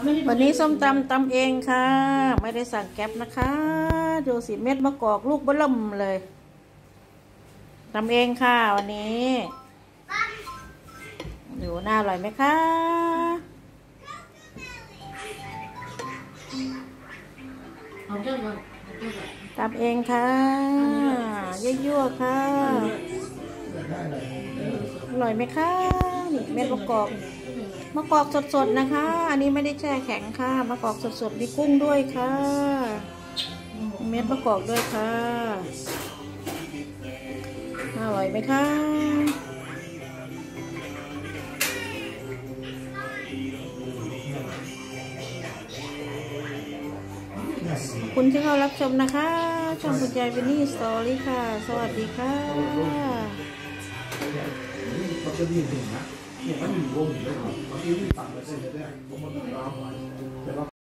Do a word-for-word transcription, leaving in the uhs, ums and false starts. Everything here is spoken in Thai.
วันนี้ส้มตำตำเองค่ะไม่ได้สั่งแก๊ปนะคะดูสิเม็ดมะกอกลูกเบิ่มเลยตำเองค่ะวันนี้ดูน่าอร่อยไหมคะตำเองค่ะยั่วๆค่ะอร่อยไหมคะนี่เม็ดมะกอกมะกอกสดๆนะคะอันนี้ไม่ได้แช่แข็งค่ะมะกอกสดๆมีกุ้งด้วยค่ะเม็ดมะกอกด้วยค่ะอร่อยไหมคะขอบคุณที่เข้ารับชมนะคะช่องคุณยายเบนนี่สตอรี่ค่ะสวัสดีค่ะเนี่ยมันมีวงอยู่ด้วยครับบางทีวิ่งต่ำไปเส้นเดียวเนี่ยผมมันร้าวไป